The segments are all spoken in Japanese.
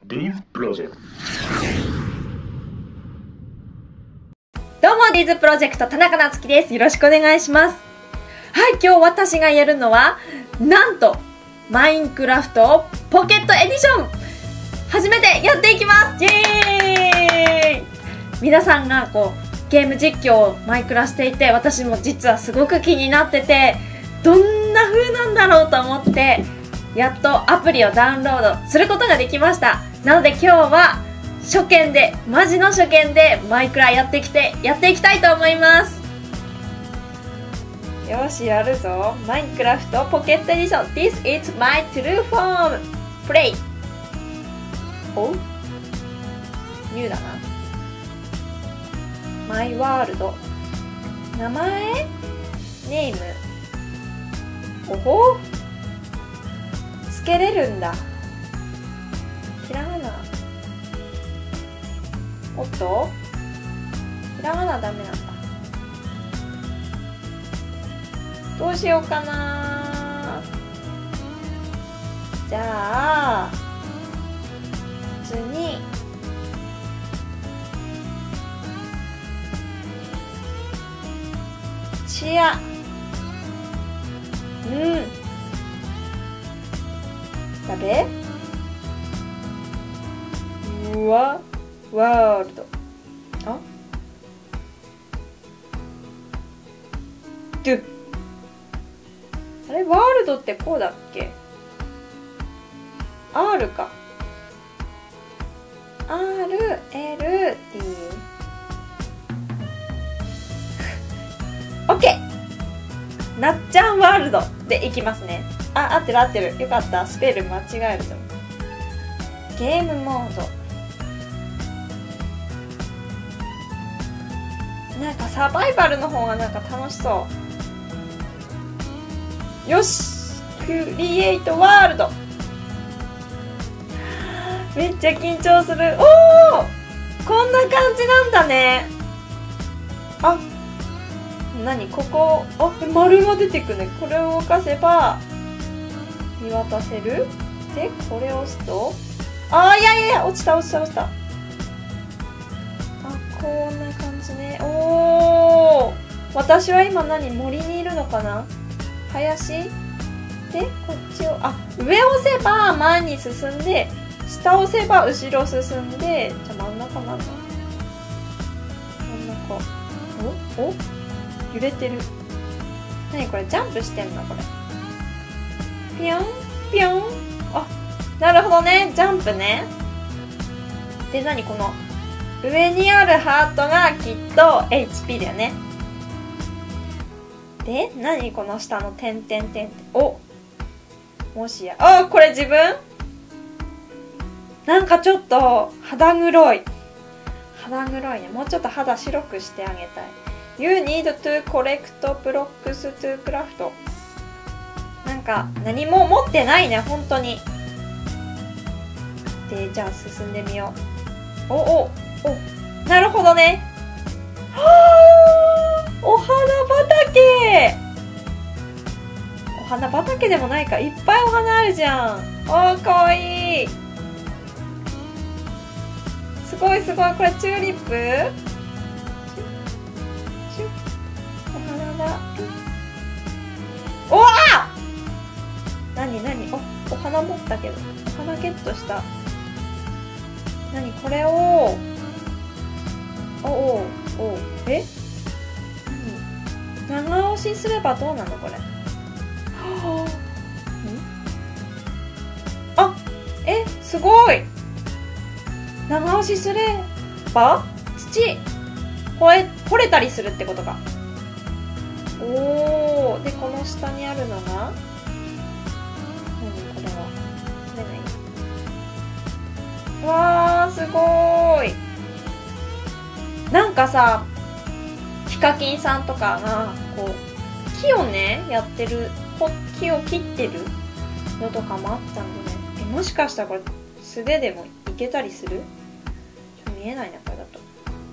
Div Project。 どうも、ディズプロジェクト田中夏樹です。よろしくお願いします。はい、今日私がやるのは、なんと、マインクラフトポケットエディション初めてやっていきます。イエーイ。皆さんがゲーム実況をマイクラしていて、私も実はすごく気になってて、どんな風なんだろうと思って、やっとアプリをダウンロードすることができました。なので今日は初見で、マジの初見でマイクラやっていきたいと思います。よし、やるぞ。マインクラフトポケットエディション This is my true form Play。 おう、ニューだな。マイワールド、名前、ネーム、おほ、つけれるんだ。ひらがな、おっと、ひらがなダメなんだ。どうしようかな。じゃあ普通にチア、ダメ。ワールド、あ、ドゥ、あれ、ワールドってこうだっけ。 R か。 RLD。 OK。 なっちゃんワールドでいきますね。あ、合ってる合ってる。よかった。スペル間違えると。ゲームモード、なんかサバイバルの方がなんか楽しそう。よし、クリエイトワールド。めっちゃ緊張する。おお、こんな感じなんだね。あ、なにここ、あ、丸が出てくね。これを動かせば見渡せる。で、これを押すと、あ、いや、落ちた。あ、こんな感じね。おー、私は今森にいるのかな。林で、こっちを、あ、上を押せば前に進んで、下を押せば後ろ進んで、じゃあ真ん中なんだ。真ん中。お、揺れてる。何これ、ジャンプしてんのこれ。ピョンピョン。あ、なるほどね、ジャンプね。で、この上にあるハートがきっと HP だよね。で、この下の点々点って。お、もしや、あ、これ自分なんかちょっと肌黒いね。もうちょっと肌白くしてあげたい。You need to collect blocks to craft。 なんか何も持ってないね、本当に。で、じゃあ進んでみよう。お、なるほどね。はー、お花畑。お花畑でもないか、いっぱいお花あるじゃん。おー、かわいい。すごい、これチューリップ。お花だ。おわー、何、お花持ったけど、お花ゲットした。これを、え、長押しすればどうなのこれ。あ、すごい。長押しすれば土掘れたりするってことか。おー、でこの下にあるのがこれはわー、すごーい。なんかさ、ヒカキンさんとかが木をねやってる、木を切ってるのとかもあったんでね。もしかしたらこれ素手でもいけたりする？見えないな、これだと。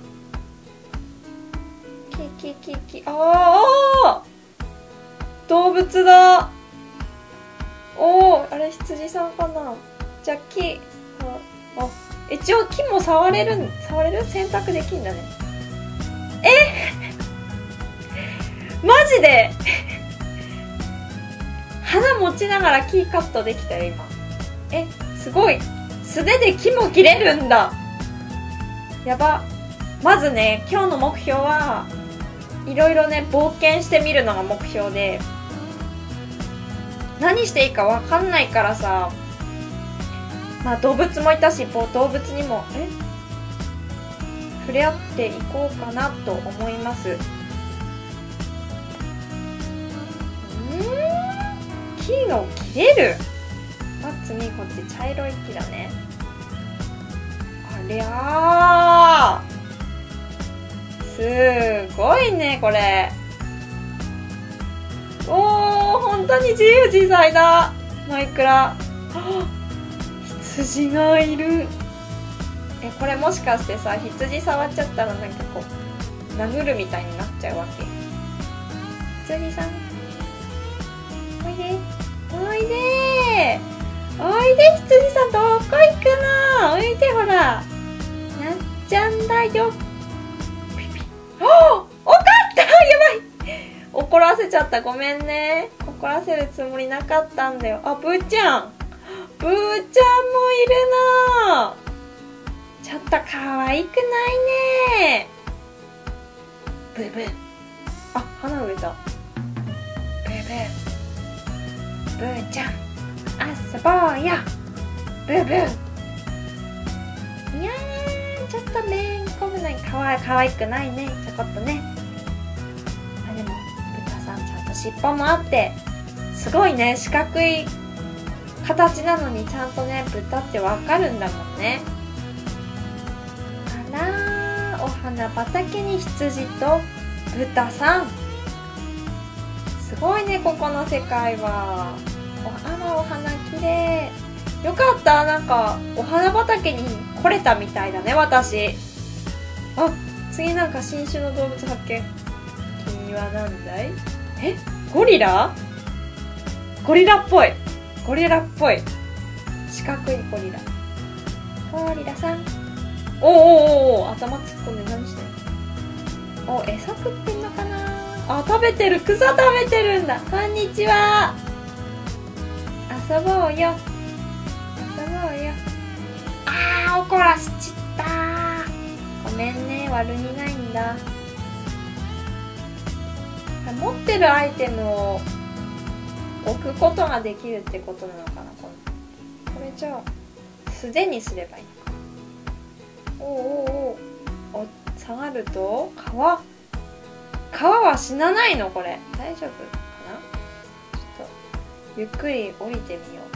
ああ、動物だ。おお、あれ羊さんかな。じゃあ木、あ、 一応木も触れる選択できんだね。マジで花持ちながら木カットできたよ今。すごい、素手で木も切れるんだ。やば。まずね、今日の目標はいろいろね冒険してみるのが目標で、何していいかわかんないからさ、まあ動物もいたし、動物にも触れ合っていこうかなと思います。木を切れる。次こっち茶色い木だね。ありゃー、すごいねこれ。本当に自由自在だマイクラ。羊がいる。これもしかしてさ、羊触っちゃったらなんかこう殴るみたいになっちゃうわけ？羊さんおいでおいでおいで、羊さんどこ行くの？おいで、ほらなっちゃんだよ。おかった、やばい、怒らせちゃった、ごめんね。怒らせるつもりなかったんだよ。ブーちゃんもいるの。ちょっと可愛くないね。ブーブー。花植えた。ブーブー。ブーちゃん遊ぼうよ。ブーブー。いやー、ちょっとめんこぶない。可愛くないね、ちょこっとね。でも豚さんちゃんと尻尾もあって、すごいね、四角い形なのにちゃんとね、豚ってわかるんだもんね。あらー、お花畑に羊と豚さん。すごいね、ここの世界は。お花きれい。よかった、なんかお花畑に来れたみたいだね、私。次なんか新種の動物発見。君は何だい？ゴリラ？ゴリラっぽい。四角いゴリラ。ゴリラさん。頭突っ込んで何してんの？餌食ってんのかな？食べてる。草食べてるんだ。こんにちは。遊ぼうよ。怒らしちった。ごめんね、悪にないんだ。持ってるアイテムを置くことができるってことなのかな。これじゃあ素手にすればいいのか。下がると皮は死なないの？これ大丈夫かな。ちょっとゆっくり降りてみよう。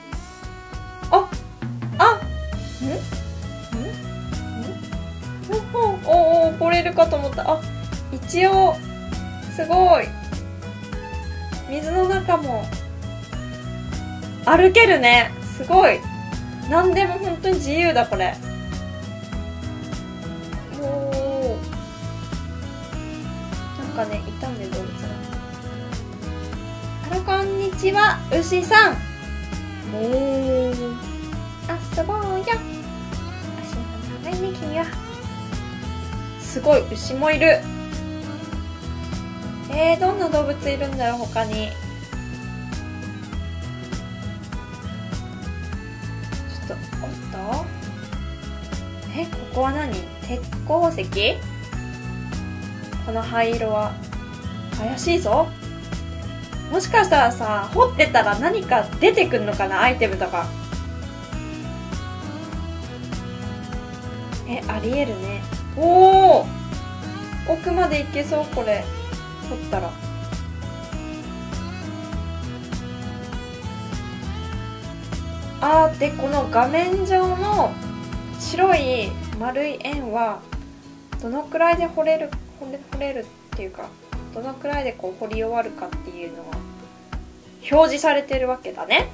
来れるかと思った。一応すごい、水の中も歩けるね。すごい、何でも本当に自由だこれ。なんかね、いたんで動物が。こんにちは、牛さん。遊ぼうよ。足が長いね、君は。すごい、牛もいる。どんな動物いるんだろう、他に。ちょっと、ここは何？鉄鉱石？この灰色は怪しいぞ。もしかしたらさ、掘ってたら何か出てくんのかな、アイテムとか。ありえるね。奥まで行けそう、これ掘ったら。で、この画面上の白い丸い円はどのくらいで掘れるっていうか、どのくらいでこう掘り終わるかっていうのが表示されてるわけだね。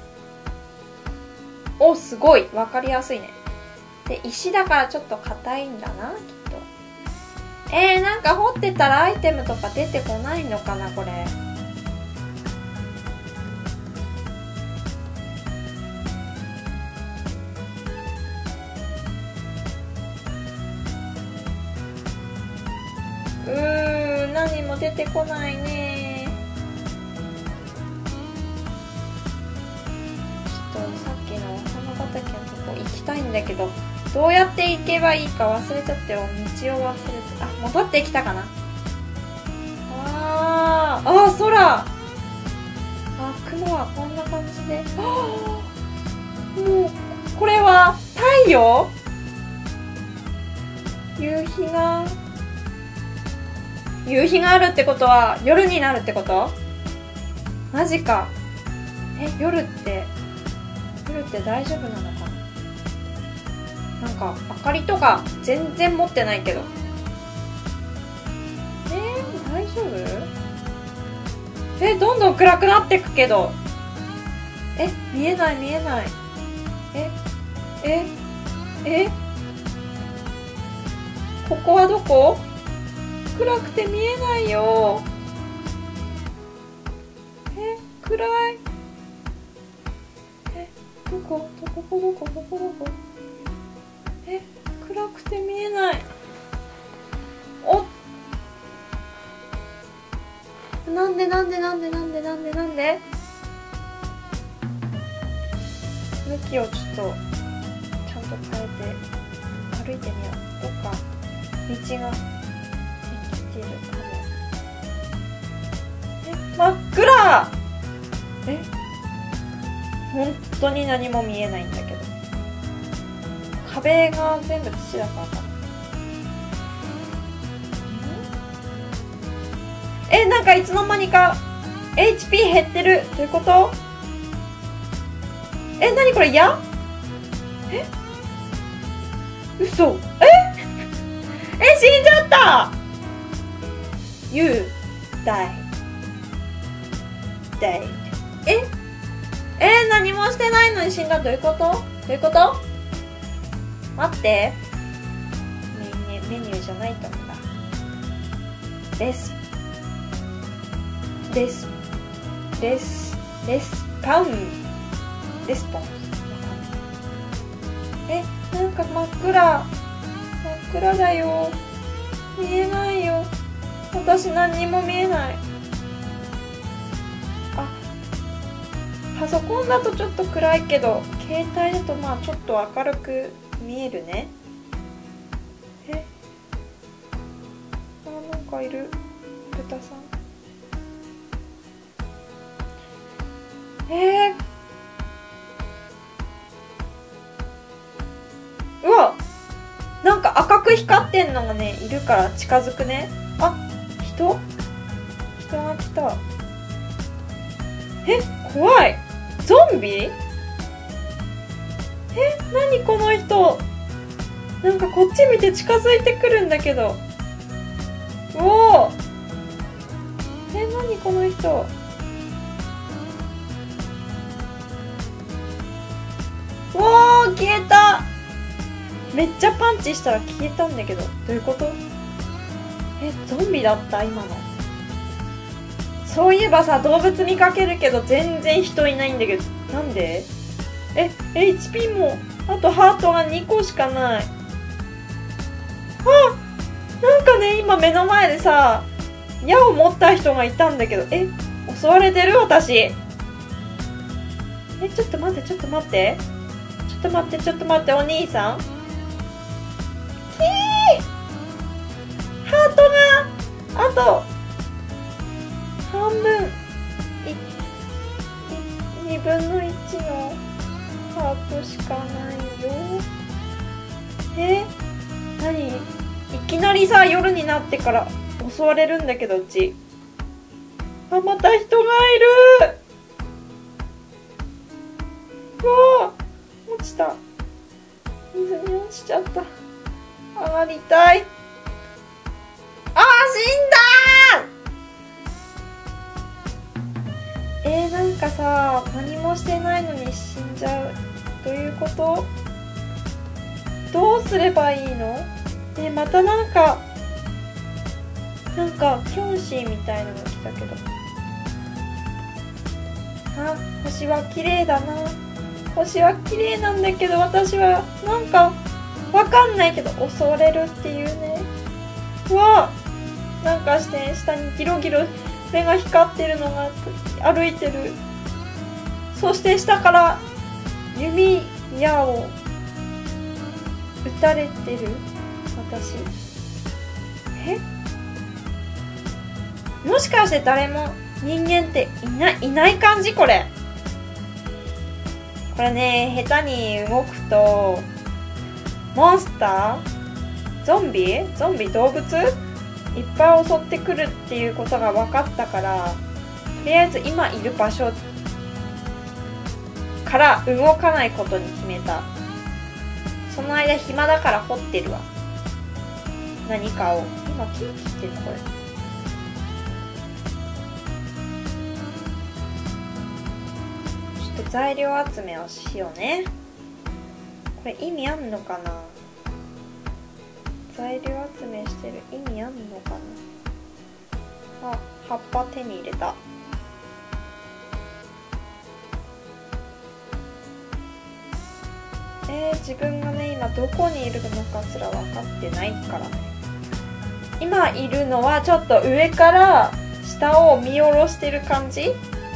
すごいわかりやすいね。で、石だからちょっと硬いんだな、きっと。なんか掘ってたらアイテムとか出てこないのかな、これ。 何も出てこないね。ちょっとさっきのお花畑のとこ行きたいんだけど、どうやって行けばいいか忘れちゃったよ。道を忘れて。あ、戻ってきたかな。空。雲はこんな感じで。もう、これは太陽？夕日があるってことは夜になるってこと？マジか。夜って大丈夫なのかな。なんか明かりとか全然持ってないけど。大丈夫？どんどん暗くなってくけど。見えない。ここはどこ？暗くて見えないよ。暗い。どこ？暗くて見えない。なんで向きをちょっとちゃんと変えて歩いてみよう。どっか道ができてるかも。真っ暗。本当に何も見えないんだけど、壁が全部土だからかな。なんかいつの間にか HP 減ってる。どういうこと？何これ？矢？嘘。死んじゃった。 You died. 何もしてないのに死んだ。どういうこと？待って、メニューじゃないと思うんだ。レスポンス。なんか真っ暗だよ。見えないよ。私何にも見えない。パソコンだとちょっと暗いけど、携帯だとちょっと明るく見えるね。なんかいる。豚さん。うわ、なんか赤く光ってんのがね、いるから近づくね。人が来た。怖い。ゾンビ？何この人。なんかこっち見て近づいてくるんだけど。何この人。消えた。めっちゃパンチしたら消えたんだけど、どういうこと？ゾンビだった今の。そういえばさ、動物見かけるけど全然人いないんだけど、なんで？HP もあとハートが2個しかない。なんかね、今目の前でさ、矢を持った人がいたんだけど、襲われてる私。ちょっと待って、お兄さん。ハートがあと半分、2分の1のハートしかないよ。何？いきなりさ、夜になってから襲われるんだけど、うち。また人がいる。落ちた。水に落ちちゃった。上がりたい。死んだ。なんかさ、何もしてないのに死んじゃう。どういうこと？どうすればいいの？またなんかキョンシーみたいなの来たけど。星は綺麗だな。星は綺麗なんだけど、私はなんかわかんないけど襲われるっていうね。 なんかして下にギロギロ目が光ってるのが歩いてる。そして下から弓矢を撃たれてる私。もしかして誰も人間っていない感じ？これね、下手に動くとモンスター、ゾンビ動物いっぱい襲ってくるっていうことが分かったから、とりあえず今いる場所から動かないことに決めた。その間暇だから掘ってるわ、何かを。今木切ってるのこれ。ちょっと材料集めをしようね。これ意味あんのかな。材料集めしてる意味あんのかな。あ、葉っぱ手に入れた。自分がね今どこにいるのかすら分かってないからね。今いるのはちょっと上から下を見下ろしてる感じ。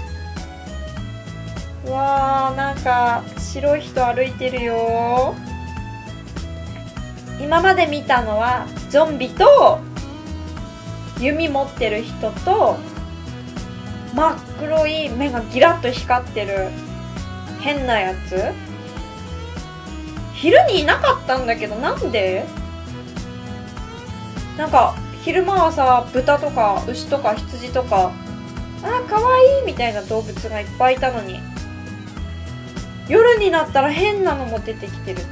うわー、なんか白い人歩いてるよ。今まで見たのはゾンビと弓持ってる人と真っ黒い目がギラッと光ってる変なやつ。昼にいなかったんだけど、なんで？なんか昼間はさ、豚とか牛とか羊とか、あ、かわいいみたいな動物がいっぱいいたのに、夜になったら変なのも出てきてるって。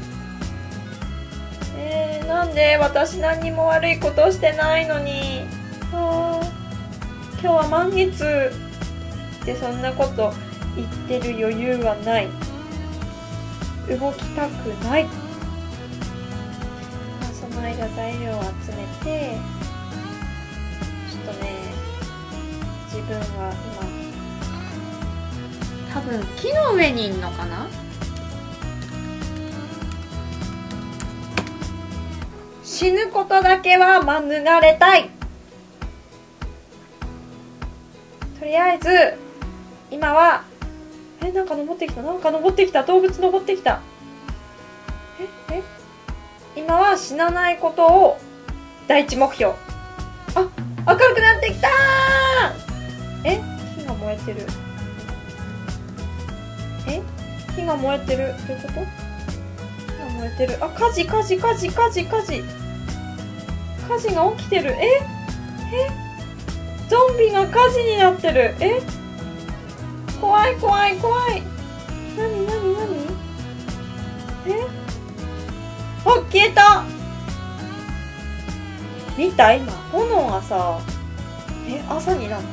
なんで？私何にも悪いことしてないのに。今日は満月ってそんなこと言ってる余裕はない。動きたくない。その間材料を集めて、ちょっとね、自分は今多分木の上にいんのかな。死ぬことだけは免れたい。とりあえず今はなんか登ってきた、動物登ってきた。今は死なないことを第一目標。あ、明るくなってきたー。火が燃えてる。火が燃えてる。どういうこと？火が燃えてる。あ、火事が起きてる。ゾンビが火事になってる。怖い。何？あ、消えた。見た？今炎がさ、朝になった？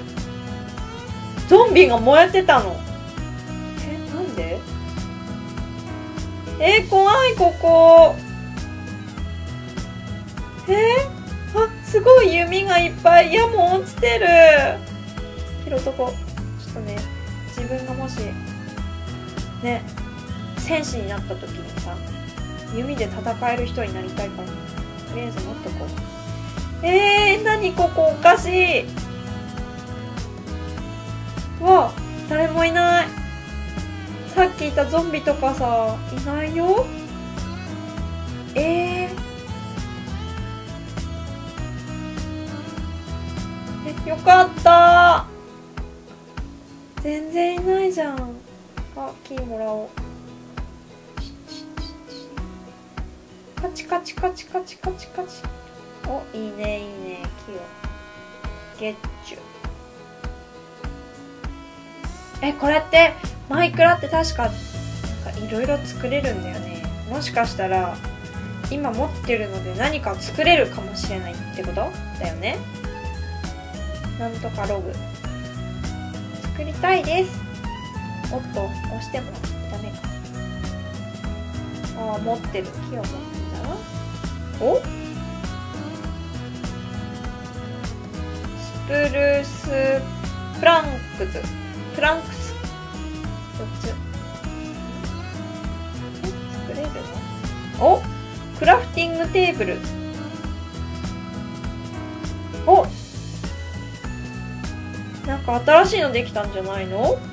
ゾンビが燃えてたの。なんで？怖い、ここ。あ、すごい弓がいっぱい。矢も落ちてる。拾うとこ。ちょっとね、自分がもしね、戦士になった時にさ、弓で戦える人になりたいから、とりあえず持っとこう。何ここ、おかしい。うわ、誰もいない。さっきいたゾンビとかさ、いないよ。よかった。全然いないじゃん。あ、キーもらおう。カチカチ。お、いいね、木をゲッチュ。これってマイクラって確かいろいろ作れるんだよね。もしかしたら今持ってるので何か作れるかもしれないってことだよね。なんとかログ作りたいです。おっと、押してもダメか。持ってる。木を持ってたら、お、スプルースプランクス4つ作れるの？お、クラフティングテーブル。 お、なんか新しいのできたんじゃないの？こ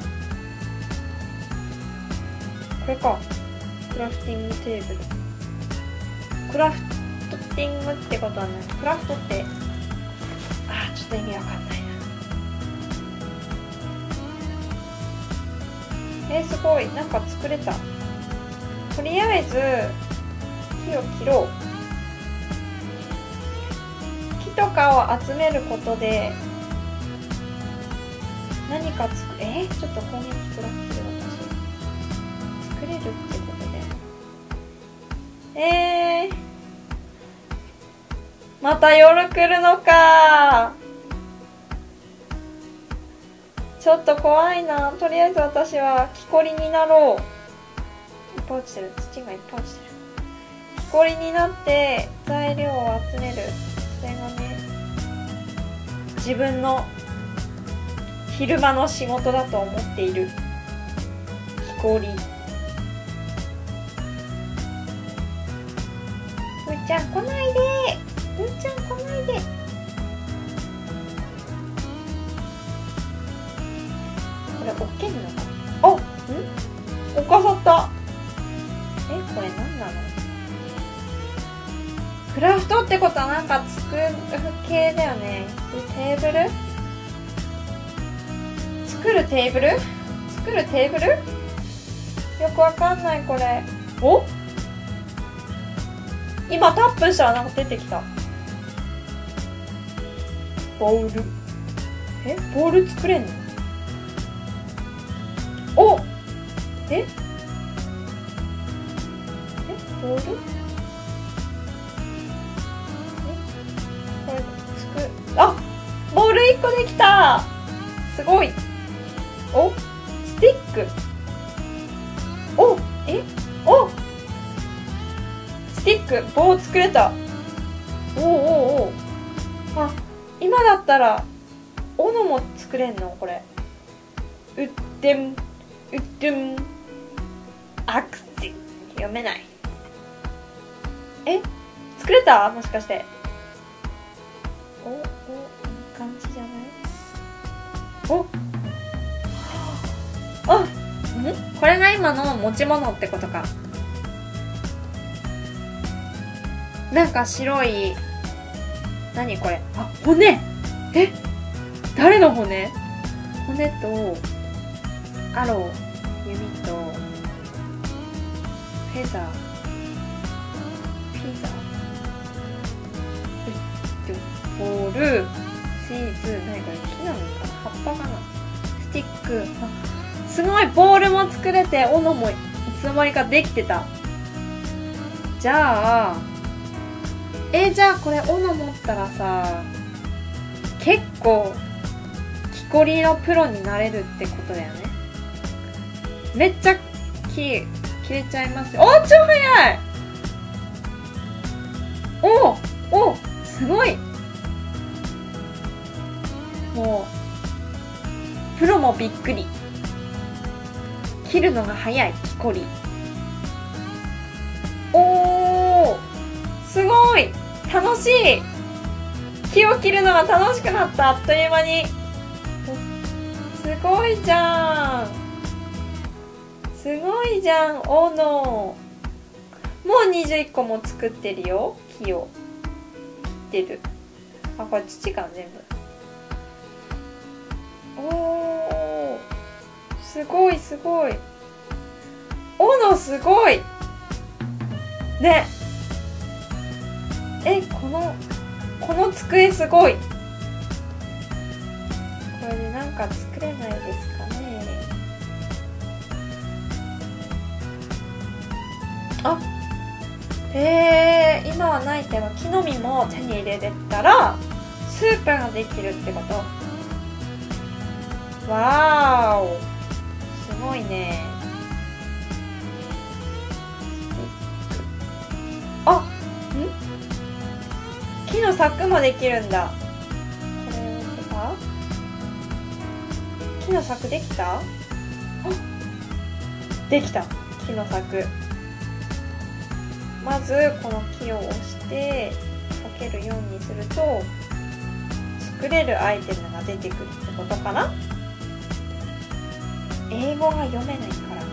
れか。クラフティングテーブル。クラフティングってことはない。クラフトって、ちょっと意味わかんないな。すごい。なんか作れた。とりあえず、木を切ろう。木とかを集めることで、何かちょっと攻撃食らってる私。作れるってことで。また夜来るのか。ちょっと怖いな。とりあえず私は木こりになろう。いっぱい落ちてる。土がいっぱい落ちてる。木こりになって材料を集める。それがね、自分の昼間の仕事だと思っている。木こり。うーちゃん来ないで。うーちゃん来ないで。これ置けるのかな。置かさった。これ何なの？クラフトってことはなんか作る系だよね。テーブル？作るテーブル？作るテーブル？よくわかんないこれ。お？今タップしたらなんか出てきた。ボール。ボール作れんの？お！ボール？これボール1個できた！すごい！スティック！スティック！棒作れた！今だったら斧も作れんのこれ。アクセ読めない。作れた？もしかして。いい感じじゃない？これが今の持ち物ってことか。なんか白い、何これ？骨！誰の骨？骨とアロー、弓とフェザー、ボール、チーズ、何これ？木なのかな？葉っぱかな？スティック。すごい！ボールも作れて、斧もいつの間にかできてた。じゃあこれ斧持ったらさ、結構木こりのプロになれるってことだよね。めっちゃ木切れちゃいますよ。超早い！すごい！もうプロもびっくり。切るのが早い木こり。すごい！楽しい！木を切るのが楽しくなった。あっという間に。すごいじゃん！すごいじゃん！斧。もう21個も作ってるよ。木を切ってる。これ土か全部。すごいすごい。斧すごいね。この机すごい。これでなんか作れないですかね。今はないけど木の実も手に入れてたらスープができるってこと。わーお、すごいね。木の柵もできるんだ。これを押せば木の柵できた？できた。木の柵。まずこの木を押してかけるようにすると作れるアイテムが出てくるってことかな。英語が読めないから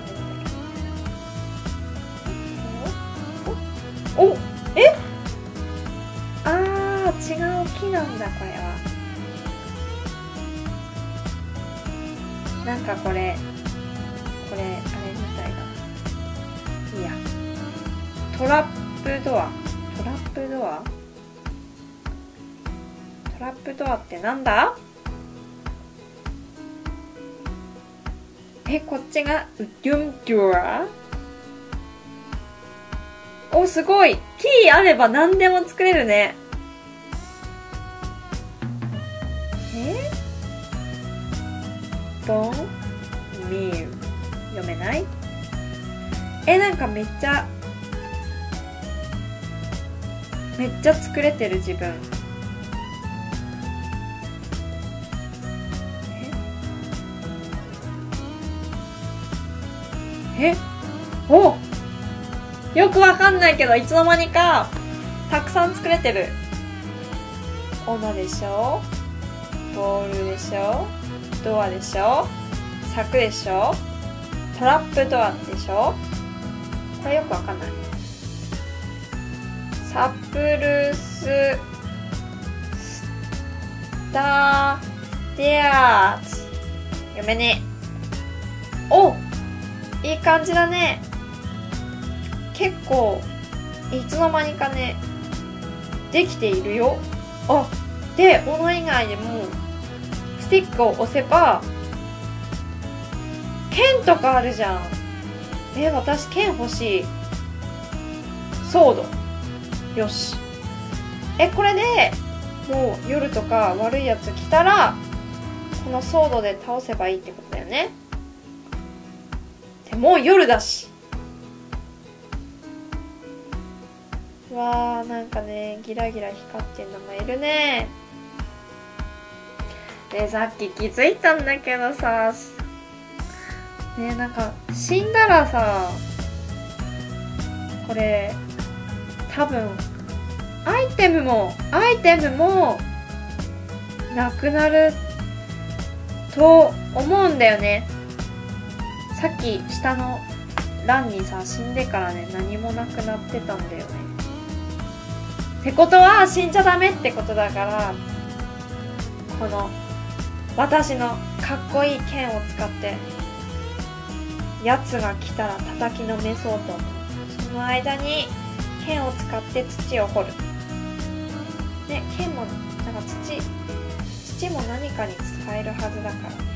お、あー、違う木なんだこれは。なんかこれあれみたいな。いいや。トラップドアってなんだ？こっちがウデュンドア？お、すごい。キーあれば何でも作れるね。ボンミー読めない？なんかめっちゃ作れてる自分。お、よくわかんないけどいつの間にかたくさん作れてる。斧でしょ、ボールでしょ、ドアでしょ、柵でしょ、トラップドアでしょ。これよくわかんない。サプルスターデアーツ読めねえ。お、いい感じだね。結構いつの間にかねできているよ。あ、で斧以外でもスティックを押せば剣とかあるじゃん。私剣欲しい。ソードよし。これでもう夜とか悪いやつ来たらこのソードで倒せばいいってことだよね。でもう夜だし。わー、なんかねギラギラ光ってんのがいるね。でさっき気づいたんだけどさ、なんか死んだらさ、これ多分アイテムもなくなると思うんだよね。さっき下の欄にさ、死んでからね何もなくなってたんだよね。ってことは死んじゃダメってことだから、この私のかっこいい剣を使ってやつが来たら叩きのめそうと思う。その間に剣を使って土を掘るね。剣もなんか土も何かに使えるはずだからね。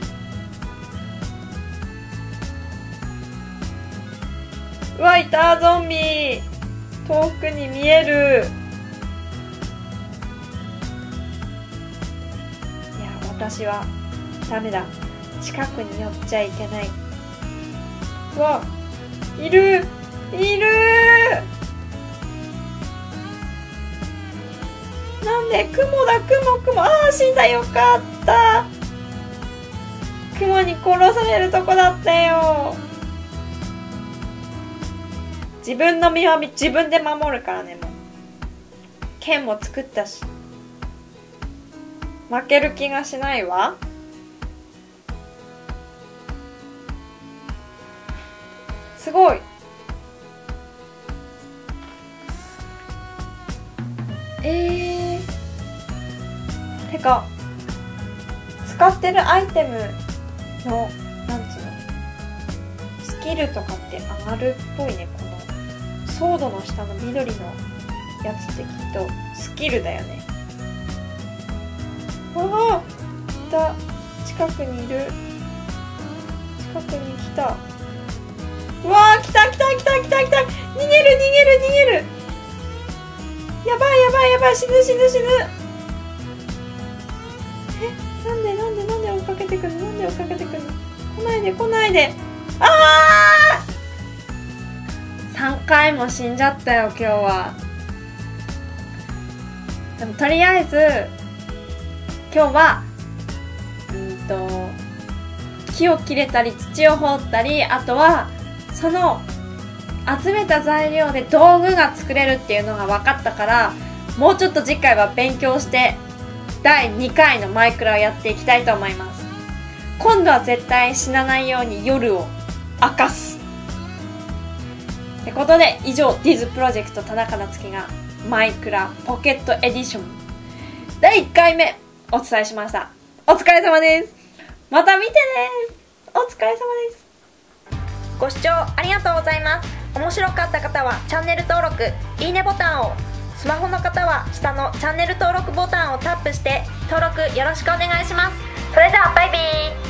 うわ、いたゾンビ、遠くに見える。いや、私はダメだ。近くに寄っちゃいけない。うわ、いるなんで、雲だ、雲。あー、死んだ、よかった。雲に殺されるとこだったよ。自分の身は自分で守るからね。もう剣も作ったし負ける気がしないわ。すごい。てか使ってるアイテムのなんつうのスキルとかって上がるっぽいね。このソードの下の緑のやつってきっとスキルだよね。ああ、いた。近くにいる。近くに来た。うわー、来た。逃げる。やばい、死ぬ。なんで追っかけてくるの。来ないで。あー、3回も死んじゃったよ今日は。でもとりあえず今日は木を切れたり土を掘ったり、あとはその集めた材料で道具が作れるっていうのが分かったから、もうちょっと次回は勉強して第2回のマイクラをやっていきたいと思います。今度は絶対死なないように夜を明かすってことで、以上ディズプロジェクト田中夏樹がマイクラポケットエディション第1回目お伝えしました。お疲れ様です。また見てね。お疲れ様です。ご視聴ありがとうございます。面白かった方はチャンネル登録、いいねボタンを、スマホの方は下のチャンネル登録ボタンをタップして登録よろしくお願いします。それではバイビー。